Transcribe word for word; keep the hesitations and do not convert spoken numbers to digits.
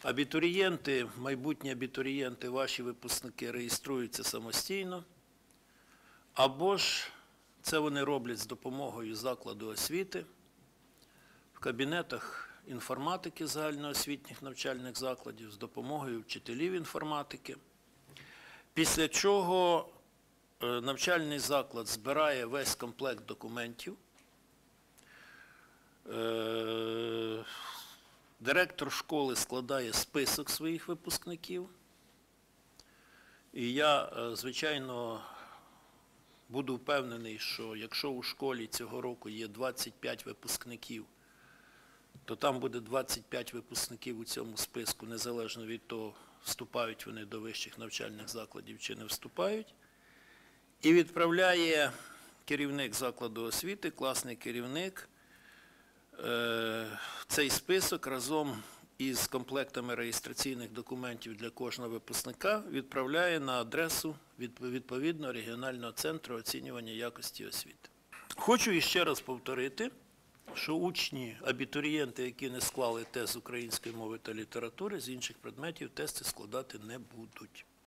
Абітурієнти, майбутні абітурієнти, ваші випускники реєструються самостійно, або ж це вони роблять з допомогою закладу освіти в кабінетах інформатики загальноосвітніх навчальних закладів, з допомогою вчителів інформатики. Після чого навчальний заклад збирає весь комплект документів, директор школи складає список своїх випускників, і я, звичайно, буду впевнений, що якщо у школі цього року є двадцять п'ять випускників, то там буде двадцять п'ять випускників у цьому списку, незалежно від того, вступають вони до вищих навчальних закладів чи не вступають. І відправляє керівник закладу освіти, класний керівник, цей список разом із комплектами реєстраційних документів для кожного випускника відправляє на адресу відповідного регіонального центру оцінювання якості освіти. Хочу іще раз повторити, що учні, абітурієнти, які не склали тест з української мови та літератури, з інших предметів тести складати не будуть.